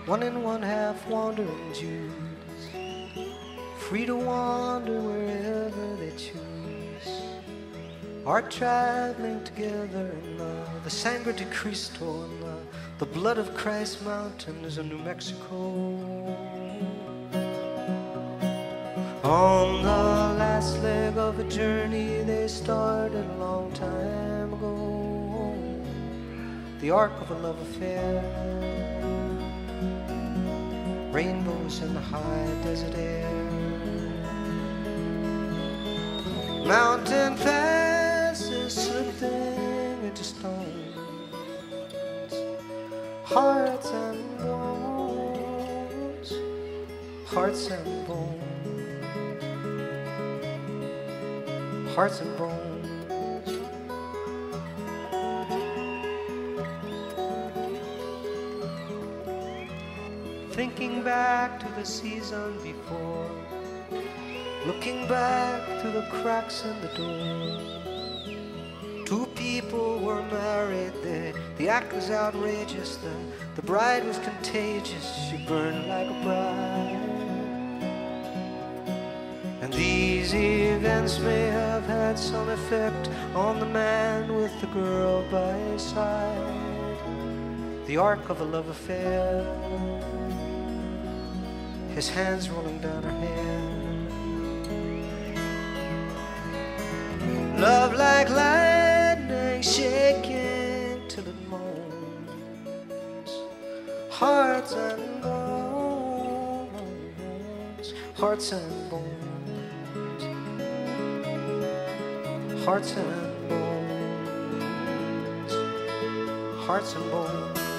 one and one half wandering Jews, free to wander wherever they choose, are traveling together in the Sangre de Cristo and the blood of Christ mountains of New Mexico. On the last leg of a journey they started a long time ago, the arc of a love affair, rainbows in the high desert air, mountain passes slipping into stones, hearts and bones, hearts and bones, hearts and bones. Thinking back to the season before, looking back through the cracks in the door. Two people were married, the act was outrageous, the bride was contagious, she burned like a bride. And these events may have had some effect on the man with the girl by his side, the arc of a love affair, his hands rolling down her hair. Love like lightning shaking till it moans, hearts and bones, hearts and bones, hearts and bones, hearts and bones.